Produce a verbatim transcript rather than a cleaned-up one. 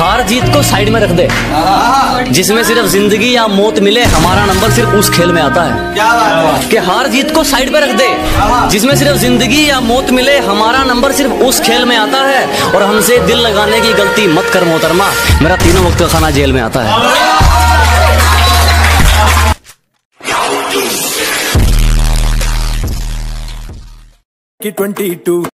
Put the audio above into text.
हार जीत को साइड में रख दे, जिसमें सिर्फ जिंदगी या मौत मिले हमारा नंबर सिर्फ उस खेल में आता है। क्या बात है कि हार जीत को साइड पे रख दे, जिसमें सिर्फ जिंदगी या मौत मिले हमारा नंबर सिर्फ उस खेल में आता है। और हमसे दिल लगाने की गलती मत कर मोहतरमा, मेरा तीनों वक्त का खाना जेल में आता है। कि ट्वेंटी टू